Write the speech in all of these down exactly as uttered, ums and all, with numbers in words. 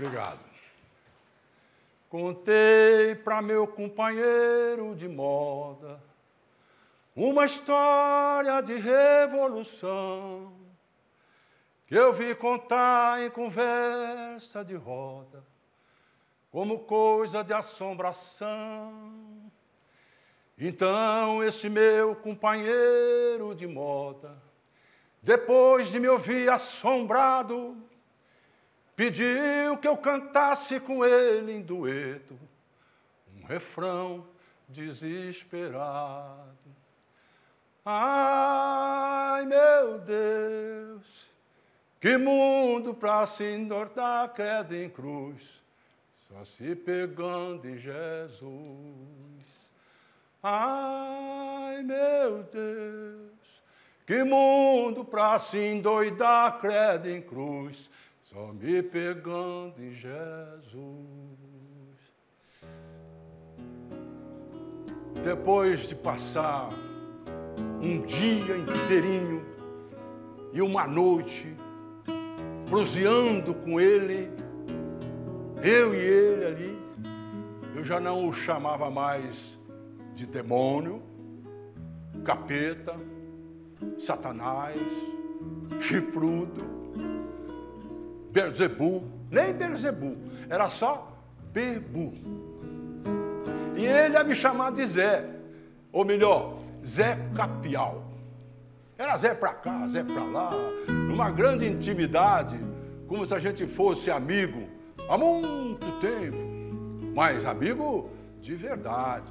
Obrigado. Contei para meu companheiro de moda uma história de revolução que eu vi contar em conversa de roda como coisa de assombração. Então esse meu companheiro de moda, depois de me ouvir assombrado, pediu que eu cantasse com ele em dueto um refrão desesperado. Ai, meu Deus, que mundo pra se entortar credo em cruz, só se pegando em Jesus. Ai, meu Deus, que mundo pra se endoidar credo em cruz, só me pegando em Jesus. Depois de passar um dia inteirinho e uma noite proseando com ele, eu e ele ali, eu já não o chamava mais de demônio, capeta, Satanás, chifrudo, Belzebu, nem Belzebu, era só Bebu. E ele ia me chamar de Zé, ou melhor, Zé Capial. Era Zé pra cá, Zé pra lá, numa grande intimidade, como se a gente fosse amigo há muito tempo, mas amigo de verdade.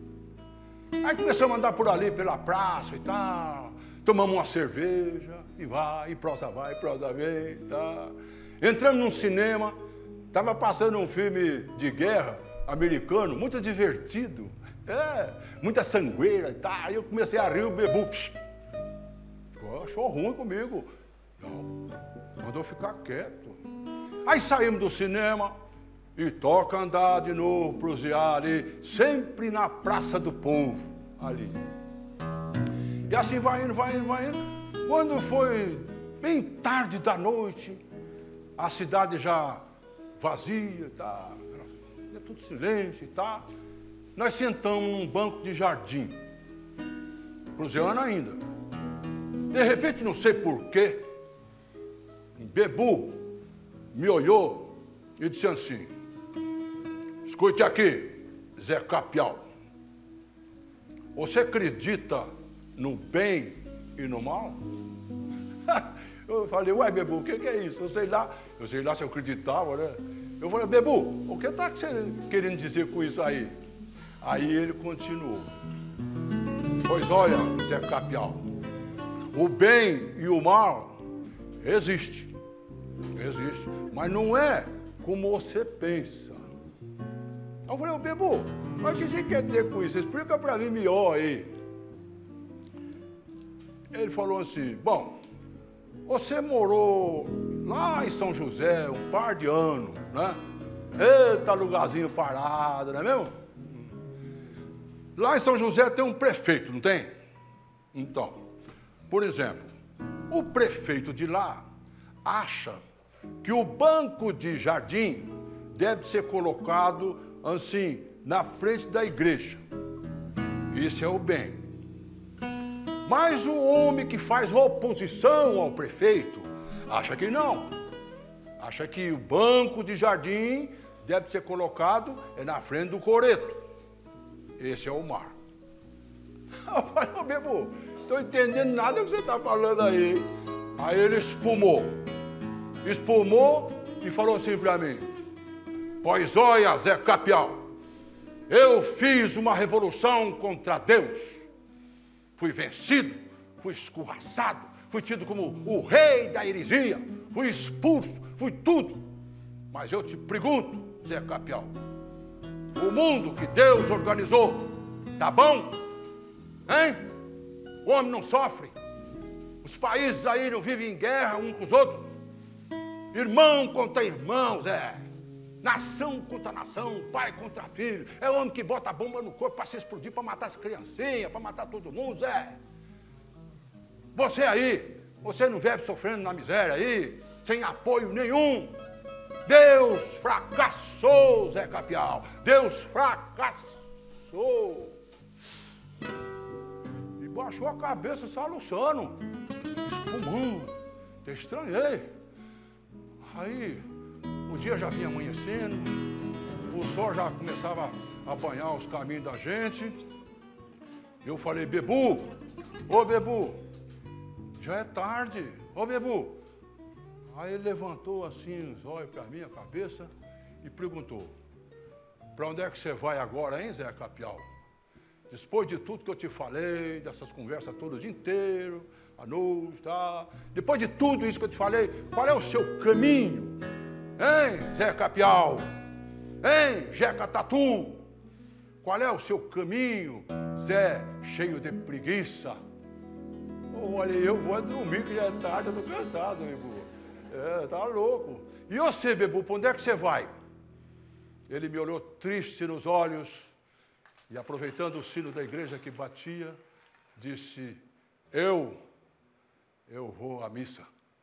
Aí começamos a andar por ali, pela praça e tal, tomamos uma cerveja, e vai, e prosa vai, e prosa vem e tal. Entramos num cinema, estava passando um filme de guerra americano, muito divertido, é, muita sangueira e tal. Aí eu comecei a rir, o Bebu psh, ficou, achou ruim comigo. Não, mandou ficar quieto. Aí saímos do cinema e toca andar de novo, prosear ali, sempre na Praça do Povo, ali. E assim vai indo, vai indo, vai indo. Quando foi bem tarde da noite, a cidade já vazia e tal, é tudo silêncio e tal. Nós sentamos num banco de jardim, proseando ainda. De repente, não sei porquê, um Bebu me olhou e disse assim: escute aqui, Zé Capial, você acredita no bem e no mal? Eu falei, ué, Bebu, o que, que é isso? Eu sei lá, eu sei lá se eu acreditava, né? Eu falei, Bebu, o que está querendo dizer com isso aí? Aí ele continuou. Pois olha, Zé Capial, o bem e o mal existe, existe, mas não é como você pensa. Eu falei, ô Bebu, mas o que você quer dizer com isso? Explica para mim melhor aí. Ele falou assim, bom, você morou lá em São José um par de anos, né? Eita, lugarzinho parado, não é mesmo? Lá em São José tem um prefeito, não tem? Então, por exemplo, o prefeito de lá acha que o banco de jardim deve ser colocado assim, na frente da igreja. Isso é o bem. Mas o homem que faz oposição ao prefeito acha que não. Acha que o banco de jardim deve ser colocado na frente do coreto. Esse é o mar. Eu falei, ô Bebu, estou entendendo nada que você está falando aí. Aí ele espumou. Espumou e falou assim para mim, pois olha, Zé Capial, eu fiz uma revolução contra Deus. Fui vencido, fui escorraçado, fui tido como o rei da heresia, fui expulso, fui tudo. Mas eu te pergunto, Zé Capial, o mundo que Deus organizou, tá bom? Hein? O homem não sofre. Os países aí não vivem em guerra uns com os outros. Irmão contra irmão, Zé. Nação contra nação, pai contra filho. É o homem que bota a bomba no corpo para se explodir, para matar as criancinhas, para matar todo mundo, Zé. Você aí, você não vive sofrendo na miséria aí, sem apoio nenhum. Deus fracassou, Zé Capial. Deus fracassou. E baixou a cabeça soluçando, espumando. Eu estranhei. Aí, o dia já vinha amanhecendo, o sol já começava a banhar os caminhos da gente. Eu falei, Bebu, ô Bebu, já é tarde, ô Bebu. Aí ele levantou assim os olhos para mim, a cabeça, e perguntou, para onde é que você vai agora, hein, Zé Capial? Depois de tudo que eu te falei, dessas conversas todas o dia inteiro, à noite, tá? Depois de tudo isso que eu te falei, qual é o seu caminho? Hein, Zé Capial? Hein, Jeca Tatu? Qual é o seu caminho, Zé cheio de preguiça? Olha, eu vou dormir que já é tarde, eu tô cansado, Bebu. É, tá louco. E você, Bebu, para onde é que você vai? Ele me olhou triste nos olhos e, aproveitando o sino da igreja que batia, disse, eu, eu vou à missa.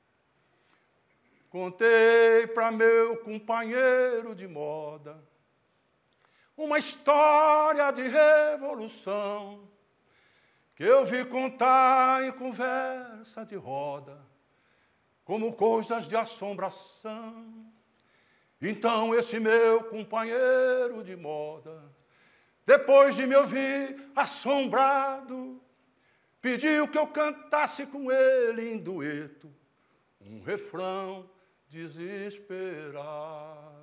Contei para meu companheiro de moda uma história de revolução que eu vi contar em conversa de roda, como coisas de assombração. Então esse meu companheiro de moda, depois de me ouvir assombrado, pediu que eu cantasse com ele em dueto um refrão desesperado.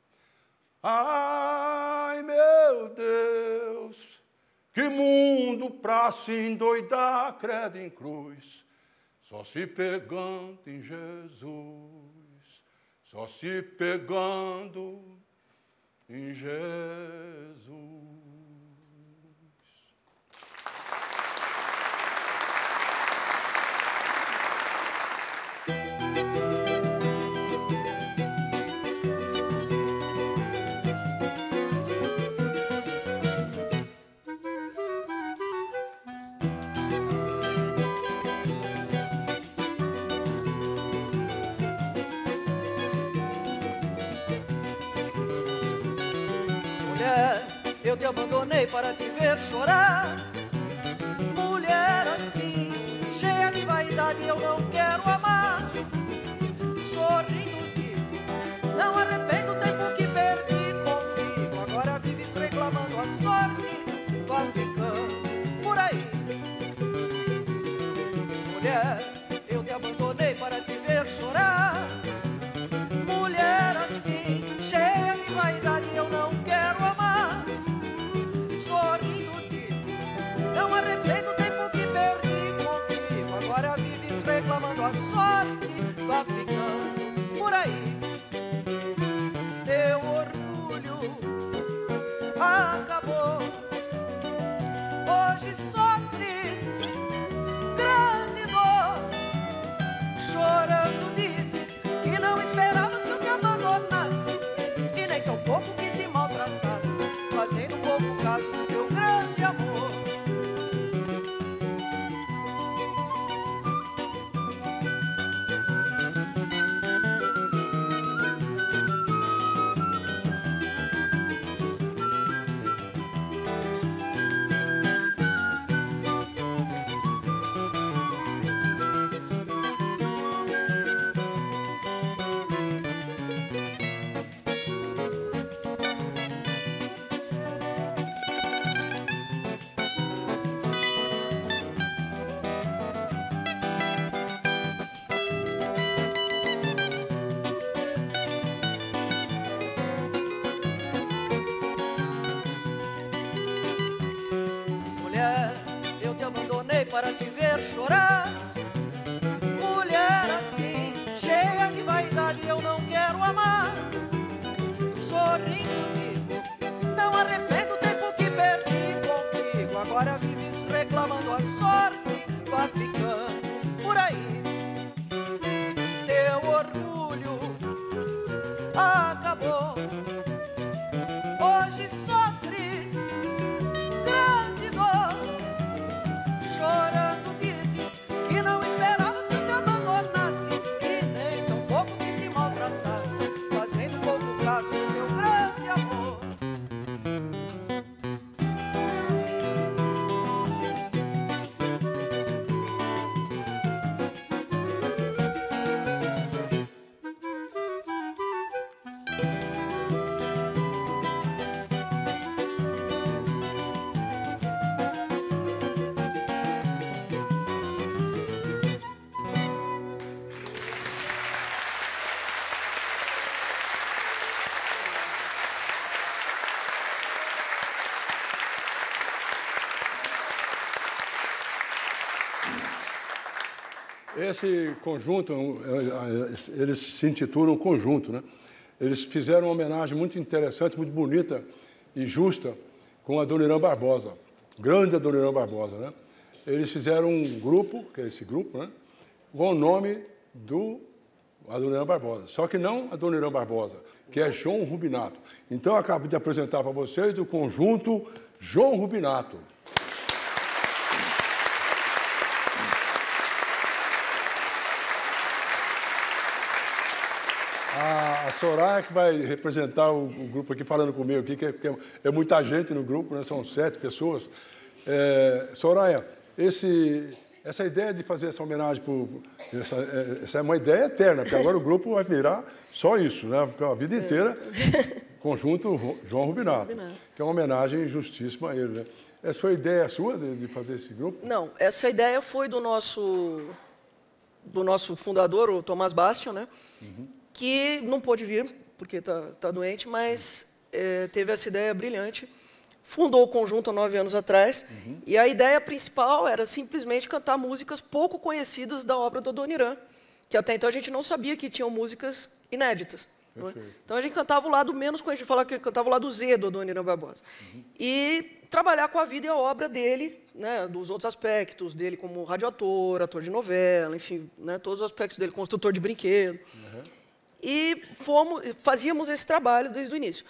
Ai, meu Deus, que mundo pra se endoidar, credo em cruz, só se pegando em Jesus, só se pegando em Jesus. Eu te abandonei para te ver chorar. Mulher assim, cheia de vaidade, eu não quero amar. Sorrindo digo, não arrependo o tempo que perdi contigo. Agora vives reclamando a sorte, vai ficando por aí. Mulher, eu te abandonei para te ver chorar. Mulher assim, cheia de vaidade, eu não quero amar. Não arrependo o tempo que perdi contigo. Agora vives reclamando a sorte, vai ficando por aí. Teu orgulho acabou. Hoje sofres grande dor. Chorando dizes que não esperavas que eu te abandonasse, e nem tão pouco que te maltratasse, fazendo pouco caso do teu grande amor. Para te ver chorar. Mulher assim, cheia de vaidade, eu não quero amar. Sorrindo digo, não arrependo o tempo que perdi contigo. Agora vives reclamando a sorte, vai ficando por aí. Teu orgulho acabou. Hoje sofres grande dor. Chorando dizes Esse conjunto, eles se intitulam Conjunto, né? Eles fizeram uma homenagem muito interessante, muito bonita e justa com a Adoniran Barbosa, grande Adoniran Barbosa, né? Eles fizeram um grupo, que é esse grupo, né? Com o nome do Adoniran Barbosa, só que não Adoniran Barbosa, que é João Rubinato. Então, eu acabo de apresentar para vocês o conjunto João Rubinato. A Soraya que vai representar o, o grupo aqui, falando comigo aqui, que é, que é muita gente no grupo, né? São sete pessoas. É, Soraya, esse, essa ideia de fazer essa homenagem, por, essa, essa é uma ideia eterna, porque agora o grupo vai virar só isso, né? Ficar a vida inteira, conjunto João Rubinato, que é uma homenagem justíssima a ele, né? Essa foi a ideia sua de, de fazer esse grupo? Não, essa ideia foi do nosso, do nosso fundador, o Tomás Bastian, né? Uhum. Que não pôde vir, porque está tá doente, mas é, teve essa ideia brilhante. Fundou o conjunto há nove anos atrás, uhum. E a ideia principal era simplesmente cantar músicas pouco conhecidas da obra do Adoniran, que até então a gente não sabia que tinham músicas inéditas. Não é? Então a gente cantava o lado menos conhecido, falava que cantava o lado Z do Adoniran Barbosa. Uhum. E trabalhar com a vida e a obra dele, né, dos outros aspectos dele como radioator, ator de novela, enfim, né, todos os aspectos dele, construtor de brinquedo. Uhum. E fomos, fazíamos esse trabalho desde o início.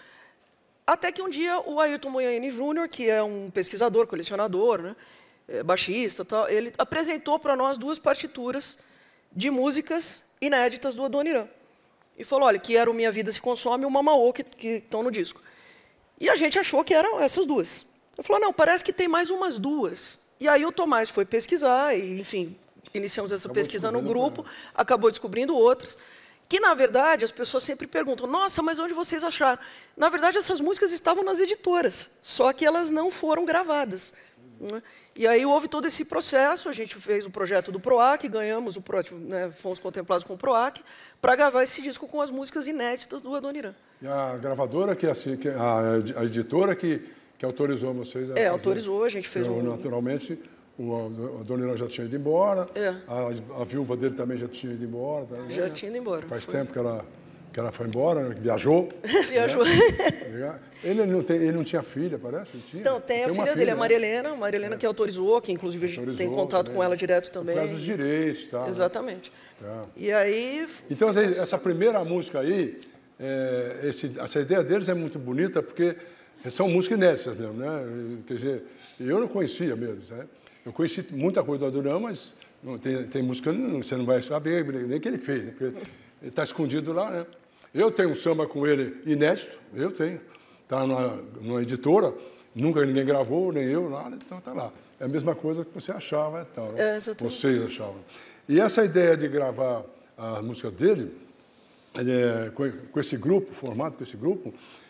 Até que um dia o Ayrton Munhaine Júnior, que é um pesquisador, colecionador, né, é, baixista, tal, ele apresentou para nós duas partituras de músicas inéditas do Adoniran. E falou, olha, que era o Minha Vida Se Consome e o Mamaô, que, que estão no disco. E a gente achou que eram essas duas. Ele falou, não, parece que tem mais umas duas. E aí o Tomás foi pesquisar, e, enfim, iniciamos essa acabou pesquisa no grupo, cara. Acabou descobrindo outras. Que, na verdade, as pessoas sempre perguntam, nossa, mas onde vocês acharam? Na verdade, essas músicas estavam nas editoras, só que elas não foram gravadas. Né? E aí houve todo esse processo, a gente fez o projeto do PROAC, ganhamos o projeto, né, fomos contemplados com o PROAC, para gravar esse disco com as músicas inéditas do Adoniran. E a gravadora, que, assim, que a, a editora que, que autorizou vocês a É, fazer, autorizou, a gente fez eu, um... Naturalmente... O Adoniran já tinha ido embora, é. a, a viúva dele também já tinha ido embora. Tá, já né? tinha ido embora. Faz foi. tempo que ela, que ela foi embora, viajou. Viajou. Né? Ele, não tem, ele não tinha filha, parece? Ele tinha. Então, tem, tem a filha, filha dele, a Maria Helena, a Maria Helena é. que autorizou, que inclusive autorizou, a gente tem contato também. com ela direto também. Por causa dos direitos, tá? Exatamente. Né? E aí... Então, essa primeira música aí, é, esse, essa ideia deles é muito bonita, porque são músicas inéditas mesmo, né? Quer dizer, eu não conhecia mesmo, né? Eu conheci muita coisa do Adoniran, mas não, tem, tem música que você não vai saber nem que ele fez, né? Porque ele está escondido lá, né? Eu tenho um samba com ele inédito, eu tenho. Está numa, numa editora, nunca ninguém gravou, nem eu, nada, então está lá. É a mesma coisa que você achava e tal, né? É, Vocês achavam. E essa ideia de gravar a música dele, é, com, com esse grupo, formado com esse grupo,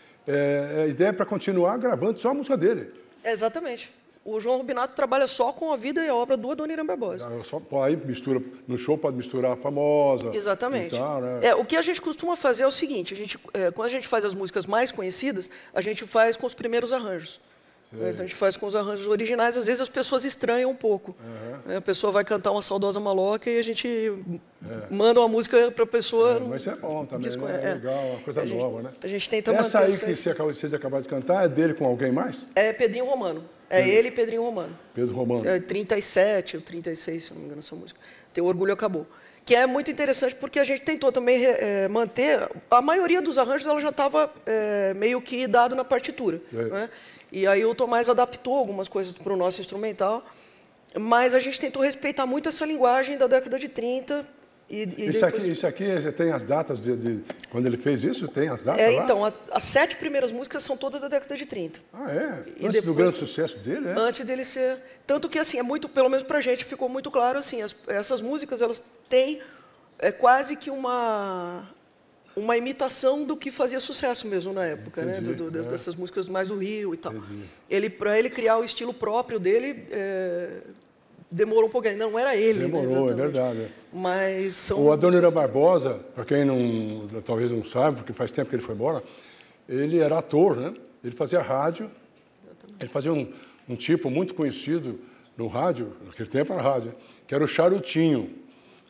é, a ideia é para continuar gravando só a música dele. É, exatamente. O João Rubinato trabalha só com a vida e a obra do Adoniran Barbosa. Só, aí mistura, no show pode misturar a famosa. Exatamente. Tal, né? É, o que a gente costuma fazer é o seguinte, a gente, é, quando a gente faz as músicas mais conhecidas, a gente faz com os primeiros arranjos. Né? Então a gente faz com os arranjos originais, às vezes as pessoas estranham um pouco. Uhum. Né? A pessoa vai cantar uma saudosa maloca e a gente é. manda uma música para a pessoa... É, mas isso é bom também, disco, né? É legal, uma coisa gente, nova, né? A gente tenta essa manter... Essa aí que você acabou, vocês acabaram de cantar, é dele com alguém mais? É Pedrinho Romano. É Pedro. ele e Pedrinho Romano. Pedro Romano. É trinta e sete ou trinta e seis, se não me engano, essa música. Teu Orgulho Acabou. Que é muito interessante porque a gente tentou também é, manter... A maioria dos arranjos ela já estava é, meio que dado na partitura. É. Né? E aí o Tomás adaptou algumas coisas para o nosso instrumental, mas a gente tentou respeitar muito essa linguagem da década de trinta. E, e isso, depois... aqui, isso aqui, você tem as datas de, de... Quando ele fez isso, tem as datas É, lá? então, a, as sete primeiras músicas são todas da década de trinta. Ah, é? E antes depois, do grande sucesso dele, é? Antes dele ser... Tanto que, assim, é muito, pelo menos pra gente, ficou muito claro, assim, as, essas músicas, elas têm é, quase que uma... uma imitação do que fazia sucesso mesmo na época, Entendi, né? Do, do, é. Dessas músicas mais do Rio e tal. Ele, para ele criar o estilo próprio dele, é, demorou um pouquinho. Não era ele, Demorou, né, é verdade. Mas são o Adoniran Barbosa, para quem não, talvez não sabe, porque faz tempo que ele foi embora, ele era ator, né? Ele fazia rádio, Exatamente. ele fazia um, um tipo muito conhecido no rádio, naquele tempo era rádio, que era o charutinho.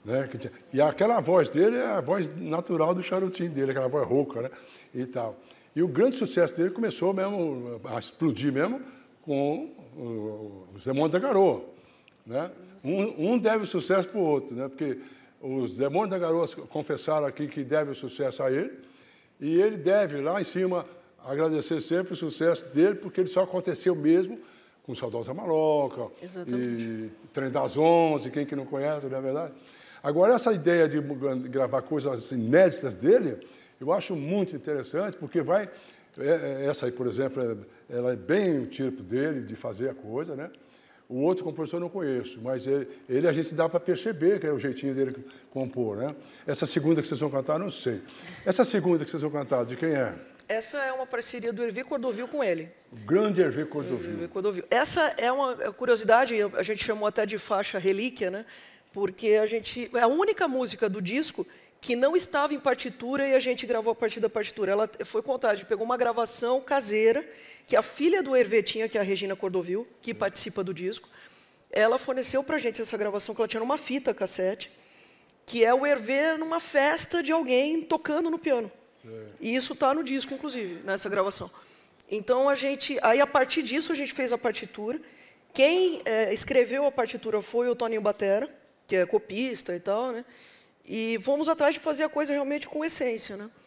Né? E aquela voz dele é a voz natural do charutinho dele, aquela voz rouca, né? E tal. E o grande sucesso dele começou mesmo a explodir mesmo com o Zé Monte da Garoa, né? Um, um deve o sucesso para o outro, né? Porque os Zé Monte da Garoa confessaram aqui que deve o sucesso a ele, e ele deve, lá em cima, agradecer sempre o sucesso dele, porque ele só aconteceu mesmo com Saudosa Maloca, e Trem das Onze, quem que não conhece, não é verdade? Agora, essa ideia de gravar coisas inéditas dele, eu acho muito interessante, porque vai... Essa aí, por exemplo, ela é bem o tipo dele, de fazer a coisa, né? O outro compositor eu não conheço, mas ele, ele a gente dá para perceber que é o jeitinho dele compor, né? Essa segunda que vocês vão cantar, não sei. Essa segunda que vocês vão cantar, de quem é? Essa é uma parceria do Hervé Cordovil com ele. O grande Hervé Cordovil. Hervé Cordovil. Essa é uma curiosidade, a gente chamou até de faixa relíquia, né? Porque a gente é a única música do disco que não estava em partitura e a gente gravou a partir da partitura. Ela foi o contrário, a gente pegou uma gravação caseira que a filha do Hervé tinha, que é a Regina Cordovil, que participa do disco. Ela forneceu para a gente essa gravação, que ela tinha numa fita cassete, que é o Hervé numa festa de alguém tocando no piano. Sim. E isso está no disco, inclusive, nessa gravação. Então, a gente, aí, a partir disso, a gente fez a partitura. Quem é, escreveu a partitura foi o Toninho Batera, que é copista e tal, né? E fomos atrás de fazer a coisa realmente com essência, né?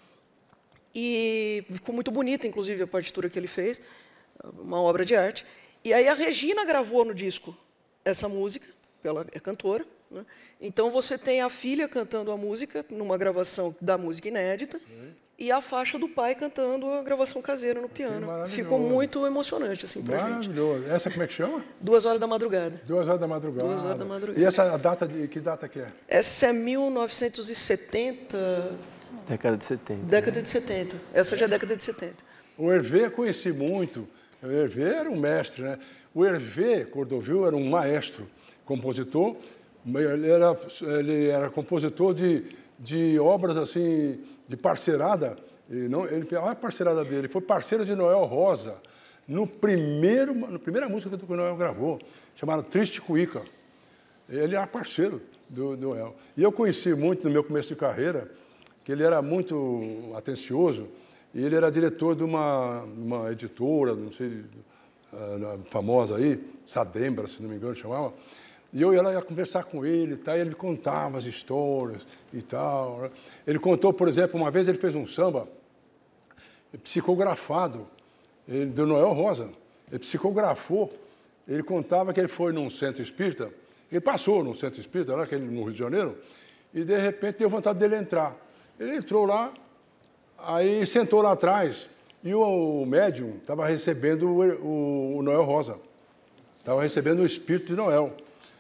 E ficou muito bonita, inclusive, a partitura que ele fez, uma obra de arte. E aí a Regina gravou no disco essa música, ela é cantora, né? Então você tem a filha cantando a música numa gravação da música inédita. Sim. E a faixa do pai cantando a gravação caseira no piano. Ficou muito emocionante assim pra gente. Maravilhoso. Essa como é que chama? Duas horas da madrugada. Duas horas da madrugada. Duas horas da madrugada. E essa data de que data que é? Essa é mil novecentos e setenta. Década de setenta. Década de setenta. Essa já é década de setenta. O Hervé eu conheci muito. O Hervé era um mestre, né? O Hervé Cordovil era um maestro, compositor. Ele era, ele era compositor de, de obras assim, de parceirada. E não, ele, olha a parceirada dele, ele foi parceiro de Noel Rosa no primeiro, na primeira música que o Noel gravou, chamada Triste Cuíca. Ele era parceiro do, do Noel. E eu conheci muito no meu começo de carreira, que ele era muito atencioso, e ele era diretor de uma, uma editora, não sei, famosa aí, Sadembra, se não me engano, chamava. E eu ia lá ia conversar com ele, tá? E ele me contava as histórias e tal. Né? Ele contou, por exemplo, uma vez ele fez um samba psicografado, ele, do Noel Rosa. Ele psicografou, ele contava que ele foi num centro espírita, ele passou num centro espírita, lá, no Rio de Janeiro, e de repente deu vontade dele entrar. Ele entrou lá, aí sentou lá atrás, e o, o médium estava recebendo o, o, o Noel Rosa, estava recebendo o espírito de Noel.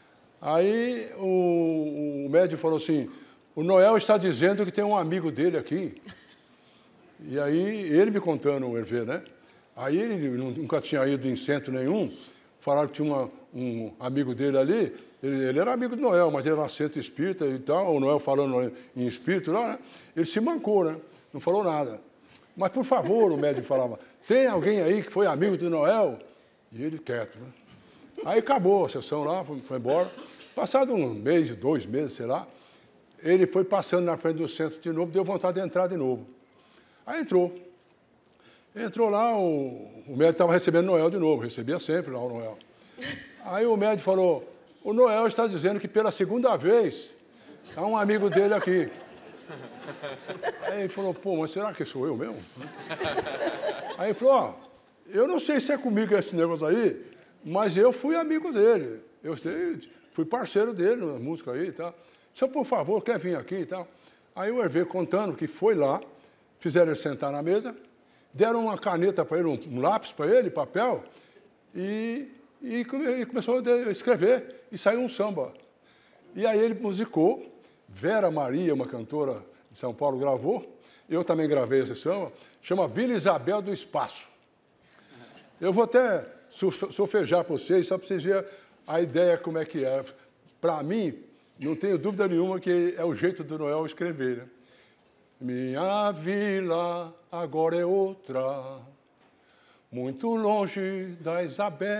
Aí o, o médium falou assim, o Noel está dizendo que tem um amigo dele aqui. E aí, ele me contando, o Hervé, né? Aí ele nunca tinha ido em centro nenhum, falaram que tinha uma, um amigo dele ali, ele, ele era amigo do Noel, mas ele era centro espírita e tal, o Noel falando em espírito lá, né? Ele se mancou, né? Não falou nada. Mas, por favor, o médium falava, tem alguém aí que foi amigo do Noel? E ele quieto, né? Aí acabou a sessão lá, foi, foi embora. Passado um mês, dois meses, sei lá, ele foi passando na frente do centro de novo, deu vontade de entrar de novo. Aí entrou. Entrou lá, o, o médico estava recebendo Noel de novo, recebia sempre lá o Noel. Aí o médico falou, o Noel está dizendo que pela segunda vez há um amigo dele aqui. Aí ele falou, pô, mas será que sou eu mesmo? Aí ele falou, ó, eu não sei se é comigo esse negócio aí, mas eu fui amigo dele, eu fui parceiro dele na música aí e tal. Senhor, por favor, quer vir aqui e tal? Aí o Hervé contando que foi lá, fizeram ele sentar na mesa, deram uma caneta para ele, um, um lápis para ele, papel, e, e, e começou a escrever, e saiu um samba. E aí ele musicou, Vera Maria, uma cantora de São Paulo, gravou, eu também gravei esse samba, chama Vila Isabel do Espaço. Eu vou até sofejar para vocês, só para vocês verem a ideia como é que é. Para mim, não tenho dúvida nenhuma que é o jeito do Noel escrever, né? Minha vila agora é outra, muito longe da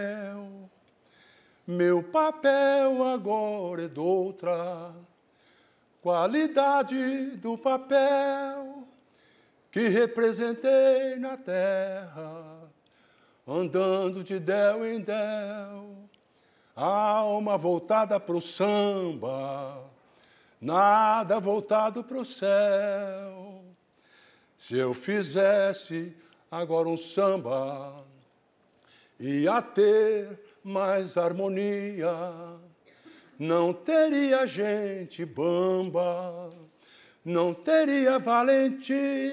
Isabel. Meu papel agora é doutra, qualidade do papel que representei na terra, andando de del em del, alma voltada pro samba, nada voltado pro céu. Se eu fizesse agora um samba, ia ter mais harmonia, não teria gente bamba, não teria valentia,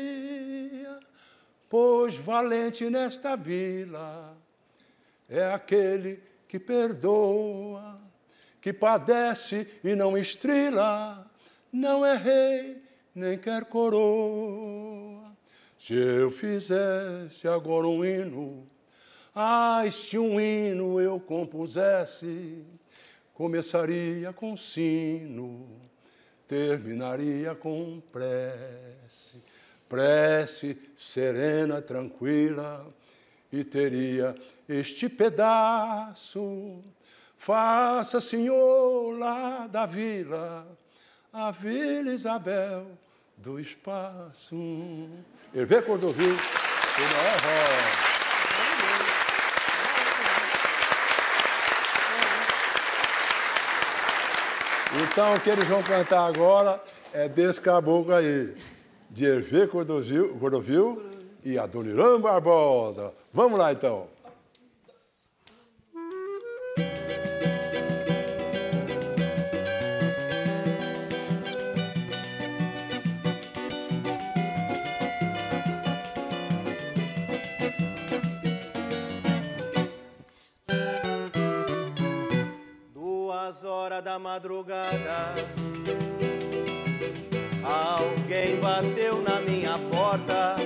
pois valente nesta vila é aquele que perdoa, que padece e não estrila, não é rei nem quer coroa. Se eu fizesse agora um hino, ai, se um hino eu compusesse, começaria com sino, terminaria com prece, prece serena, tranquila, e teria este pedaço. Faça, senhor, lá da vila, a Vila Isabel do Espaço. Hervé Cordovil, o maior rock. Então, o que eles vão cantar agora é desse caboclo aí, de Hervé Cordovil, Cordovil e Adoniran Barbosa. Vamos lá, então. Da madrugada, alguém bateu na minha porta.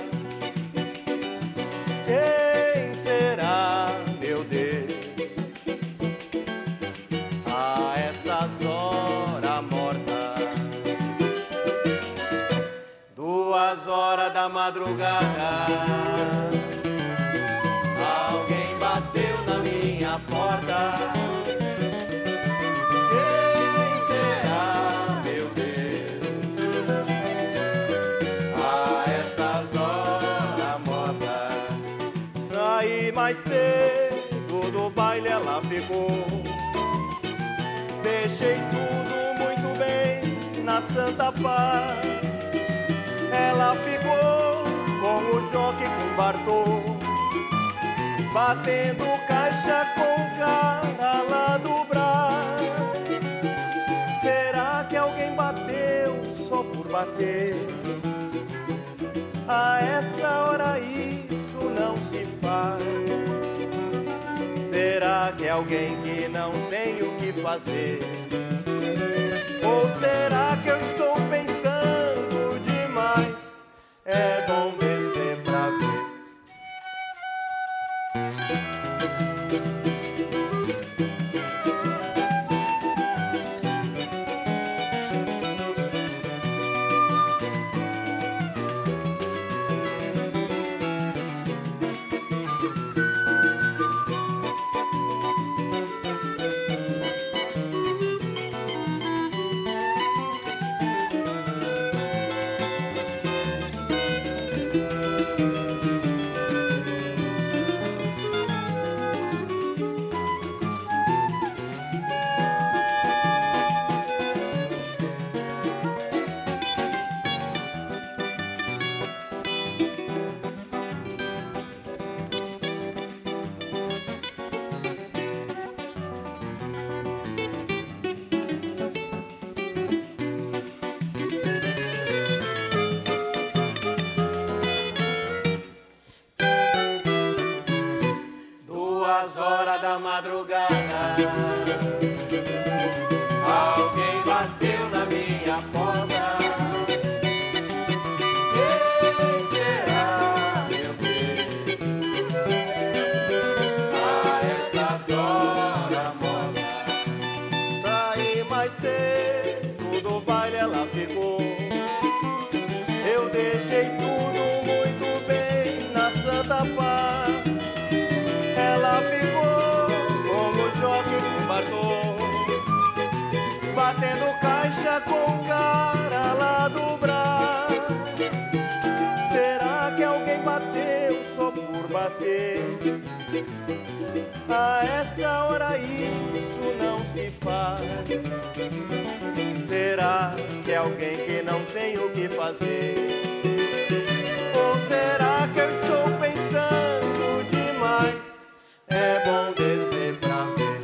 Quem será, meu Deus, a essas horas mortas? Duas horas da madrugada, alguém bateu na minha porta. Mais cedo do baile ela ficou. Deixei tudo muito bem na santa paz. Ela ficou com o jockey, com o Bartô, batendo caixa com o cara lá do Brás. Será que alguém bateu só por bater? A essa hora isso não se faz. Será que é alguém que não tem o que fazer? Ou será que eu estou pensando demais? É bom descer pra ver. Madrugada, alguém bateu na minha porta. Quem será, meu Deus, a essas horas mortas? Saí mais cedo do baile, ela ficou. Eu deixei tudo muito bem na santa paz. Ela ficou jogue com o Bartô, batendo caixa com cara lá do Brás. Será que alguém bateu só por bater? A essa hora isso não se faz. Será que é alguém que não tem o que fazer? Ou será que eu estou pensando demais? É bom descer pra ver.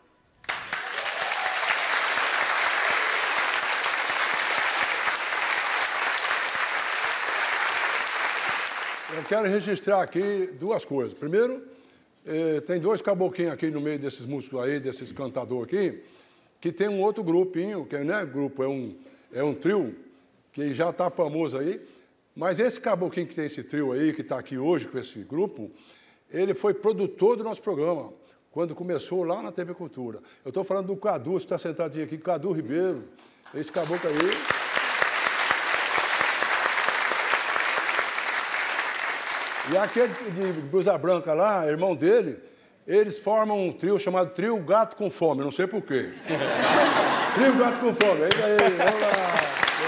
Eu quero registrar aqui duas coisas. Primeiro, eh, tem dois caboclinhos aqui no meio desses músicos aí, desses cantadores aqui, que tem um outro grupinho, que não é grupo, é um, é um trio, que já está famoso aí. Mas esse caboclinho que tem esse trio aí, que está aqui hoje com esse grupo, ele foi produtor do nosso programa, quando começou lá na T V Cultura. Eu estou falando do Cadu, que está sentadinho aqui, Cadu Ribeiro, esse caboclo aí. E aquele de blusa branca lá, irmão dele, eles formam um trio chamado Trio Gato com Fome, não sei porquê. Trio Gato com Fome, aí, aí, vamos lá.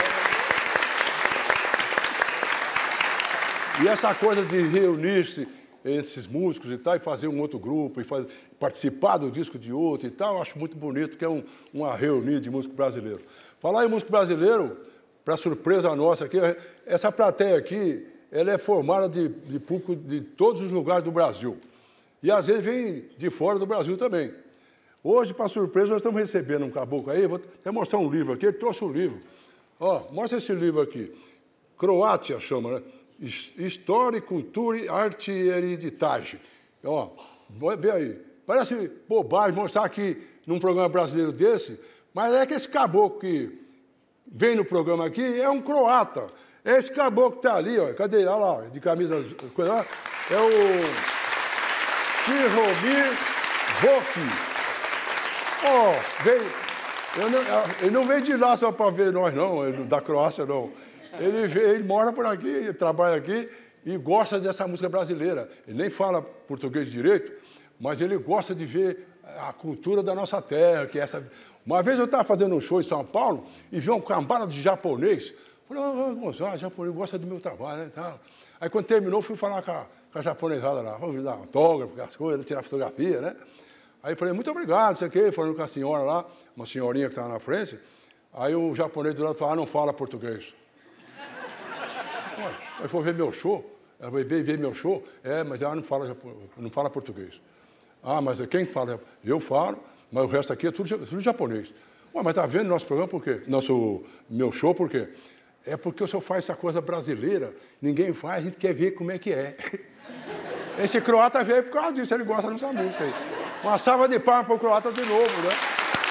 E essa coisa de reunir-se esses músicos e tal, e fazer um outro grupo, e faz, participar do disco de outro e tal, eu acho muito bonito, que é um, uma reunir de músico brasileiro. Falar em músico brasileiro, para surpresa nossa aqui, essa plateia aqui, ela é formada de, de público de todos os lugares do Brasil. E às vezes vem de fora do Brasil também. Hoje, para surpresa, nós estamos recebendo um caboclo aí, vou até mostrar um livro aqui, ele trouxe um livro. Ó, mostra esse livro aqui. Croácia chama, né? História, Cultura, Arte e Hereditagem. Ó, vê aí. Parece bobagem mostrar aqui num programa brasileiro desse, mas é que esse caboclo que vem no programa aqui é um croata. Esse caboclo que está ali, ó, cadê ele? Olha lá, de camisa azul, é o Tihomir Voki. Ó, veio, eu não, ele não veio de lá só para ver nós, não, ele, da Croácia, não. Ele, ele mora por aqui, ele trabalha aqui e gosta dessa música brasileira. Ele nem fala português direito, mas ele gosta de ver a cultura da nossa terra. Que é essa... Uma vez eu estava fazendo um show em São Paulo e vi uma cambada de japonês. Falei, oh, Gonçalo, japonês gosta do meu trabalho, né? Tal. Aí quando terminou, fui falar com a, com a japonesada lá, vamos dar autógrafo, as coisas, tirar fotografia, né? Aí falei, muito obrigado, sei o quê, falando com a senhora lá, uma senhorinha que estava na frente. Aí o japonês do lado falou, ah, não fala português. Aí foi ver meu show, ela veio ver, ver meu show, é, mas ela não fala, não fala português. Ah, mas quem fala? Eu falo, mas o resto aqui é tudo, tudo japonês. Ué, mas tá vendo nosso programa por quê? Nosso, meu show por quê? É porque o senhor faz essa coisa brasileira, ninguém faz, a gente quer ver como é que é. Esse croata veio por causa disso, ele gosta dessa música aí. Uma salva de palmas para o croata de novo, né?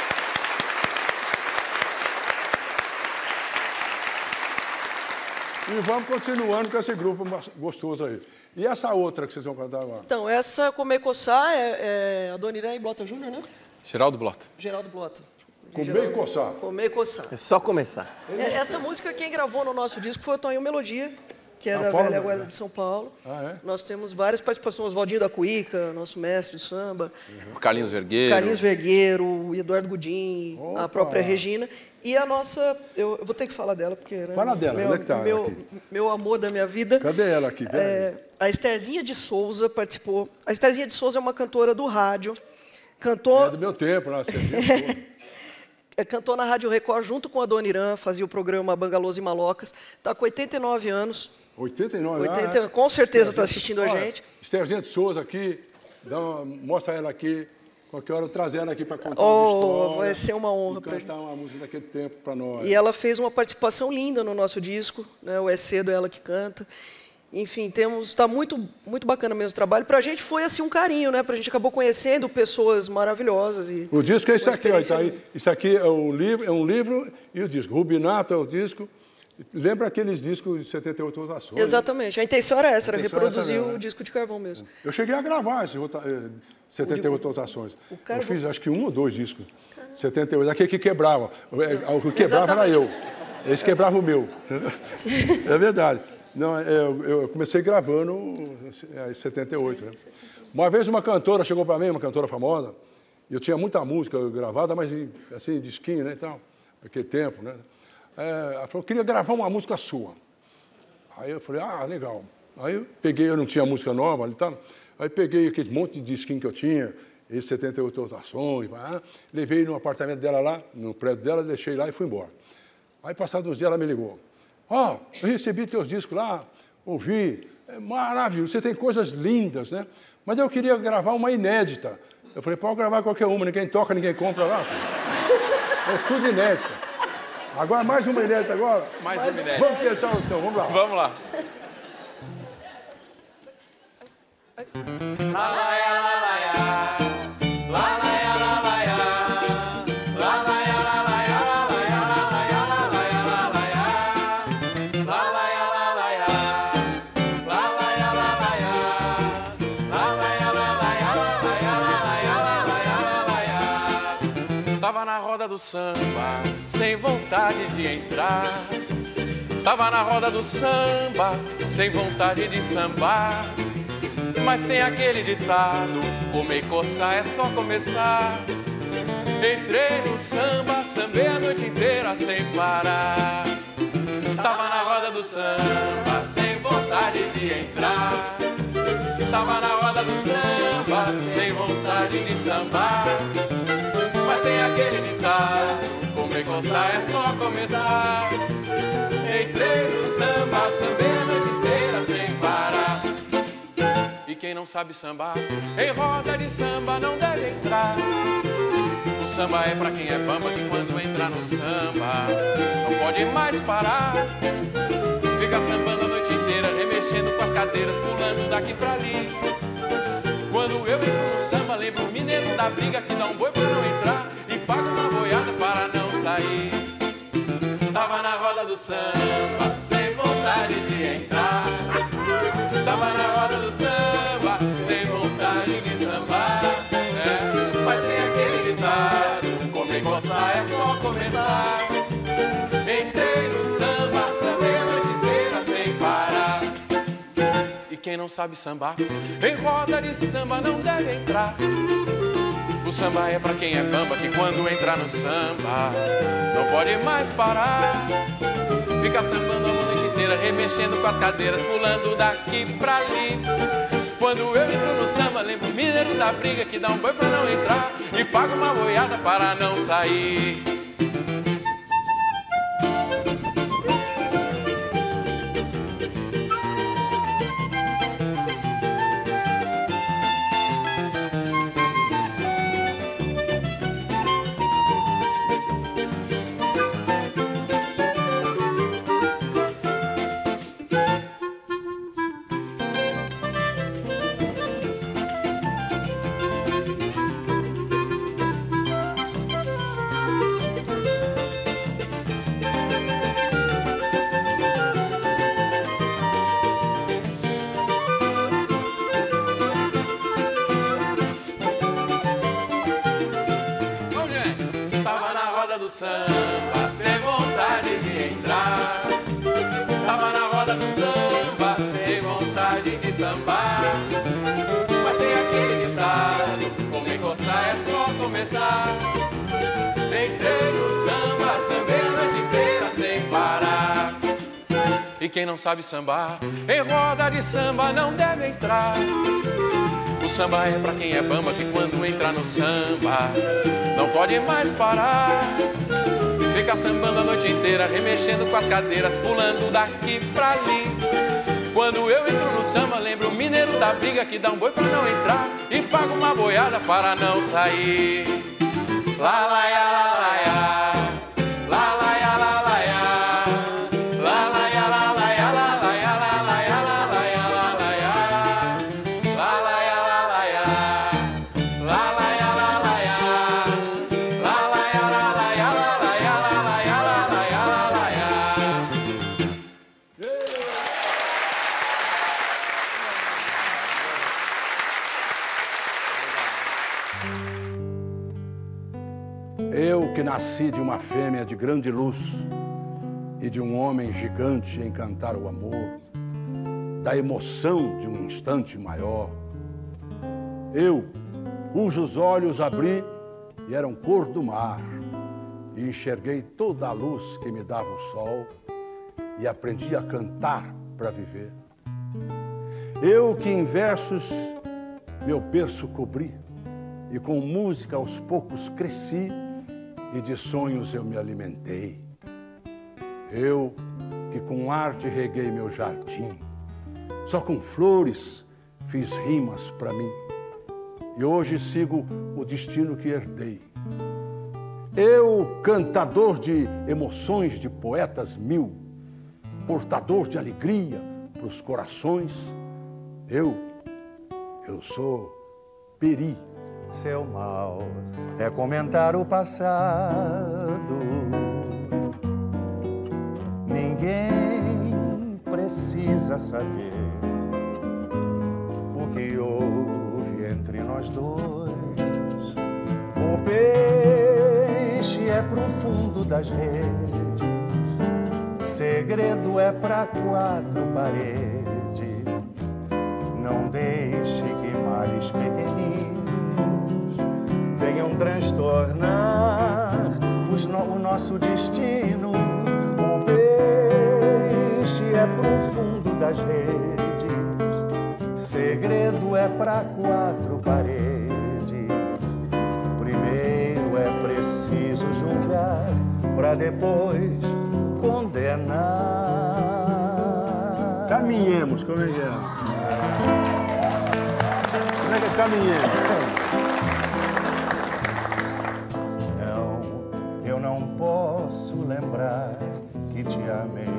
E vamos continuando com esse grupo gostoso aí. E essa outra que vocês vão cantar agora? Então, essa Comer Coçar é, é a Dona Irã e Blota Júnior, né? Geraldo Blota. Geraldo Blota. Comer e coçar. Comer e coçar. É só começar. É, essa música quem gravou no nosso disco foi o Tonho Melodia, que é Ah, da Paulo, velha guarda né? de São Paulo. Ah, é? Nós temos várias participações, Oswaldinho da Cuíca, nosso mestre de samba, O Carlinhos Vergueiro. Carlinhos Vergueiro, o Eduardo Gudim, Opa! a própria Regina. E a nossa, eu, eu vou ter que falar dela, porque... Né, Fala dela, meu, onde é que tá ela meu, aqui? meu amor da minha vida. Cadê ela aqui? É, a Estherzinha de Souza participou. A Estherzinha de Souza é uma cantora do rádio. Cantou... É do meu tempo, né? Você É, cantou na Rádio Record junto com a Dona Irã, fazia o programa Bangalôs e Malocas. Está com oitenta e nove anos. oitenta e nove, oitenta, ah, com certeza está Estherzinha- assistindo a Olha, gente. Estherzinha de Souza aqui, dá uma- mostra ela aqui. Qualquer hora eu trazer ela aqui para contar Oh, as histórias. vai ser uma honra e pra cantar uma música daquele tempo para nós. E ela fez uma participação linda no nosso disco, né? O É Cedo, ela que canta. Enfim, temos, está muito, muito bacana mesmo o trabalho. Para a gente foi assim um carinho, né? Para a gente acabou conhecendo pessoas maravilhosas e O disco é isso uma aqui, ó, tá experiência aí. Isso aqui é um livro, é um livro e o disco. Rubinato é o disco. Lembra aqueles discos de setenta e oito rotações? né? Exatamente. A intenção era essa, era A intenção era essa reproduzir mesmo, o né? disco de carvão mesmo. Eu cheguei a gravar esse rota- eh, setenta e oito rotações. o cara- Eu fiz acho que um ou dois discos. setenta e oito, aquele que quebrava. O o que quebrava era Exatamente. eu. Esse quebrava o meu. É verdade. Não, é, eu, eu comecei gravando em setenta e oito. Né? Uma vez uma cantora chegou para mim, uma cantora famosa, e eu tinha muita música gravada, mas assim, disquinho, né, e tal. naquele tempo, né? É, ela falou, queria gravar uma música sua. Aí eu falei, ah, legal. Aí eu peguei, eu não tinha música nova ali e tal. Aí peguei aquele monte de disquinho que eu tinha, esses setenta e oito rotações, ah, levei no apartamento dela lá, no prédio dela, deixei lá e fui embora. Aí, passados uns dias, ela me ligou. Ó, oh, eu recebi teus discos lá, ouvi, é maravilhoso, você tem coisas lindas, né? Mas eu queria gravar uma inédita. Eu falei, pode gravar qualquer uma, ninguém toca, ninguém compra lá. É tudo inédita. Agora, mais uma inédita agora? Mais uma inédita. Vamos pensar então, vamos lá. Vamos lá. Tava na roda do samba, sem vontade de entrar. Tava na roda do samba, sem vontade de sambar. Mas tem aquele ditado, comer e coçar é só começar. Entrei no samba, sambei a noite inteira sem parar. Tava na roda do samba, sem vontade de entrar. Tava na roda do samba, sem vontade de sambar. Mas tem aquele ditado, comer e coçar é só começar. Entrei no samba, sambei a noite inteira sem parar. E quem não sabe sambar, em roda de samba não deve entrar. O samba é pra quem é bamba, que quando entra no samba não pode mais parar. Fica sambando a noite inteira, remexendo com as cadeiras, pulando daqui pra ali. Quando eu entro no samba, lembro o mineiro da briga, que dá um boi pra não entrar e paga uma boiada para não sair. Tava na roda do samba, sem vontade de entrar. Tava na roda do samba, sem vontade de sambar. É, mas tem aquele ditado, comer e coçar é só começar. Entrei no samba, sambei a noite inteira sem parar. E quem não sabe sambar, em roda de samba não deve entrar. O samba é pra quem é bamba, que quando entra no samba não pode mais parar. Fica sambando a noite inteira, remexendo com as cadeiras, pulando daqui pra ali. Quando eu entro no samba, lembro o mineiro da briga, que dá um boi pra não entrar e paga uma boiada para não sair. Samba, sem vontade de entrar. Tava na roda do samba, sem vontade de sambar. Mas tem aquele ditado, comer e coçar é só começar. Entrei no samba, sambei a noite inteira sem parar. E quem não sabe sambar, em roda de samba não deve entrar. O samba é pra quem é bamba, que quando entra no samba não pode mais parar. Fica sambando a noite inteira, remexendo com as cadeiras, pulando daqui pra ali. Quando eu entro no samba, lembro o mineiro da briga, que dá um boi pra não entrar e paga uma boiada para não sair. Lá, lá, ya, lá, lá, ya. Lá, lá, ya, lá, lá, ya. Lá, lá, ya, lá, lá, ya, lá, lá, ya, lá, lá, ya, lá, lá, ya, lá, lá, ya. Lá, lá, ya, lá, lá, ya. Lá, lá, ya, lá, lá, ya. Lá, lá, ya, lá, lá, ya, lá, lá, ya, lá, lá, ya, lá, lá, ya, lá, lá, ya. Eu que nasci de uma fêmea de grande luz e de um homem gigante em cantar o amor, da emoção de um instante maior. Eu, cujos olhos abri e eram cor do mar, e enxerguei toda a luz que me dava o sol e aprendi a cantar para viver. Eu que em versos meu berço cobri e com música aos poucos cresci e de sonhos eu me alimentei. Eu que com arte reguei meu jardim, só com flores fiz rimas para mim e hoje sigo o destino que herdei. Eu, cantador de emoções de poetas mil, portador de alegria pros corações, eu, eu sou Peri. Seu mal é comentar o passado. Ninguém precisa saber o que houve entre nós dois. O peixe é pro fundo das redes, segredo é pra quatro paredes. Não deixe que males pequeninos venham transtornar os no, o nosso destino. O peixe é pro fundo das redes, segredo é pra quatro paredes. Primeiro é preciso julgar pra depois condenar. Caminhemos, como é que é? Como é que é caminhemos? Não, eu não posso lembrar que te amei.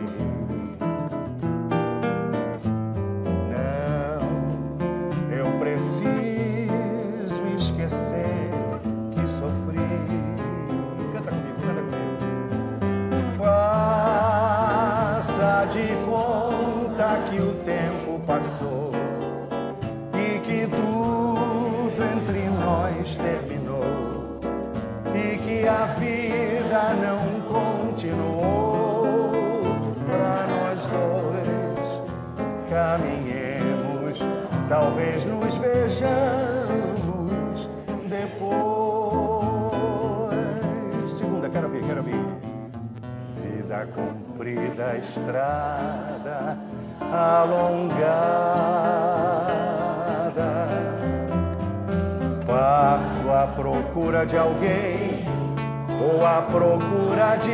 Não, eu preciso esquecer que sofri. Canta comigo, canta comigo. Faça de conta que o tempo passou e que tudo entre nós terminou e que a vida não continuou. Pra nós dois caminhemos, talvez nos vejamos depois. Segunda, quero ouvir, quero ouvir. Vida comprida, estrada alongada, parto à procura de alguém ou à procura de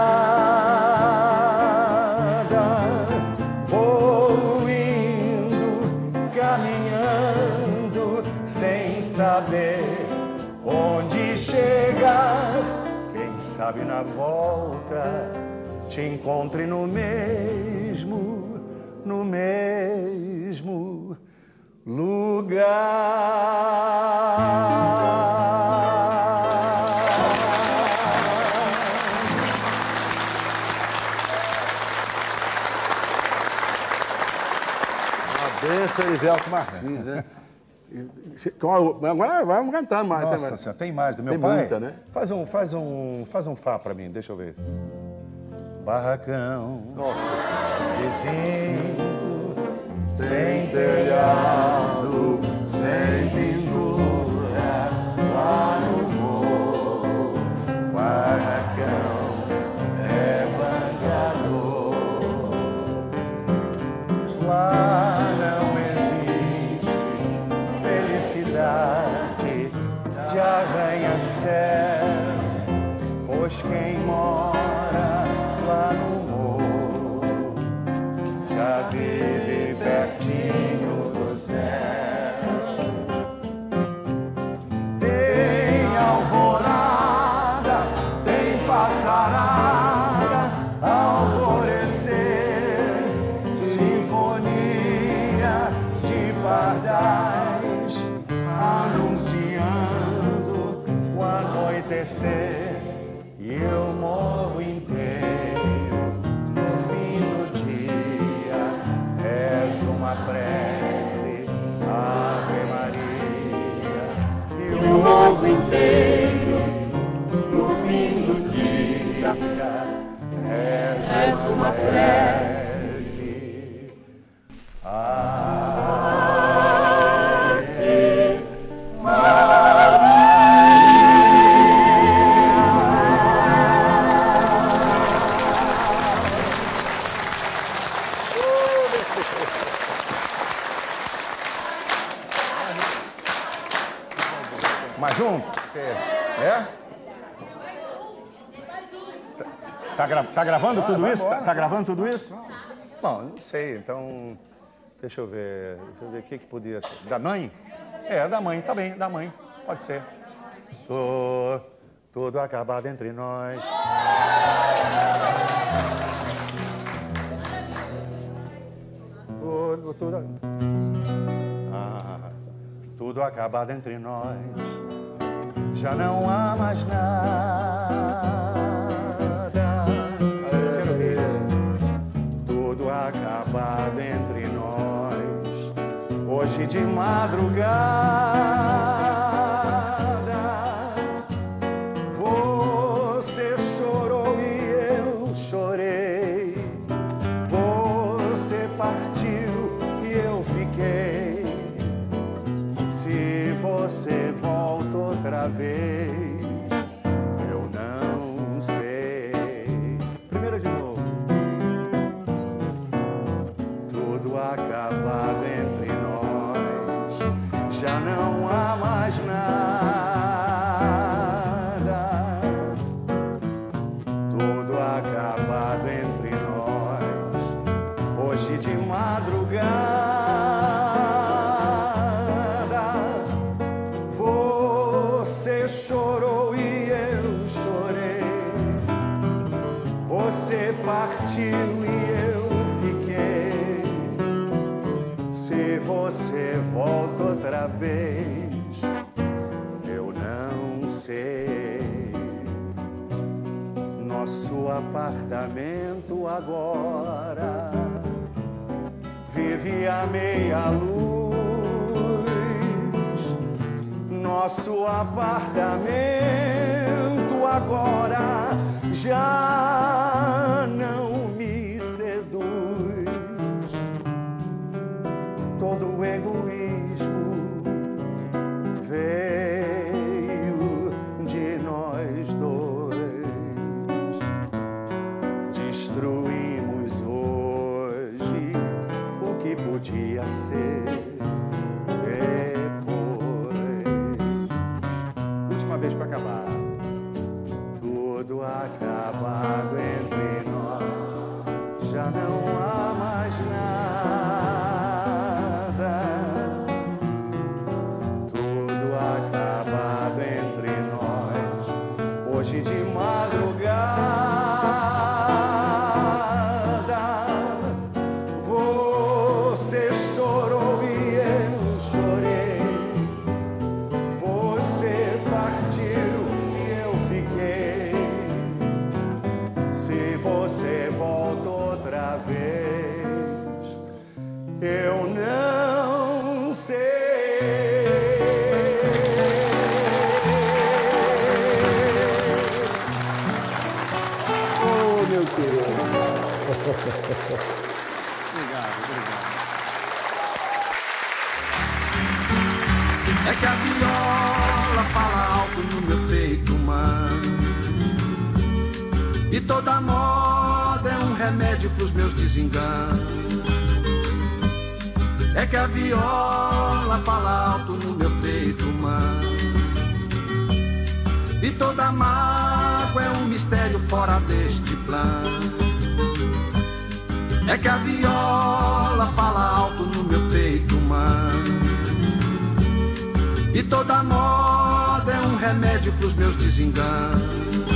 nada. Vou indo, caminhando, sem saber onde chegar. Quem sabe na volta te encontre no mesmo, no mesmo lugar. Benção, Erivelto Martins, né? Agora vamos cantar mais. Nossa tem, senhora, tem mais do meu tem pai? Muita, né? Faz um, faz um, faz um Fá pra mim, deixa eu ver. Barracão, Nossa. vizinho, sem telhado, sem pintura, lá no morro. Barracão é bangador. Lá não existe felicidade de arranha-céu, pois quem mora lá no morro já vive pertinho do céu. Tem alvorada, tem passarada, alvorecer, sinfonia de pardais, anunciando o anoitecer. E eu morro inteiro no fim do dia. És uma prece, Ave Maria. E eu morro inteiro no fim do dia. És uma prece, Ave Maria. Mais um? Você... É? Tá, gra... tá gravando tudo isso? Tá, tá gravando tudo isso? Bom, não sei, então... Deixa eu ver... Deixa eu ver o que que podia ser. Da mãe? É, da mãe, tá bem, da mãe. Pode ser. Tô... Tudo acabado entre nós. Tudo, tudo... Ah, tudo acabado entre nós. Já não há mais nada. Quero ver. Tudo acabado entre nós. Hoje de madrugada. Você chorou e eu chorei. Você partiu e eu fiquei. Se você volta outra vez, eu não sei. Primeiro de novo. Tudo acabado entre nós, já não há mais nada. Tudo acabado entre nós, hoje de madrugada. Você chorou e eu chorei. Você partiu e eu fiquei. Se você volta outra vez, eu não sei. Nosso apartamento agora vive a meia luz. Nosso apartamento agora já não me seduz. Todo o egoísmo veio de nós dois. Destruímos hoje o que podia ser depois. Última vez para acabar. Tudo acabado entre nós, já não há mais nada. Tudo acabado entre nós, hoje de madrugada. Você chorou e eu chorei. Você partiu e eu fiquei. Se você volta outra vez, eu não sei. Oh, meu querido. Obrigado, obrigado. É que a viola fala alto no meu peito humano, e toda moda é um remédio pros meus desenganos. É que a viola fala alto no meu peito humano, e toda mágoa é um mistério fora deste plano. É que a viola fala alto no meu peito humano, e toda moda é um remédio pros meus desenganos.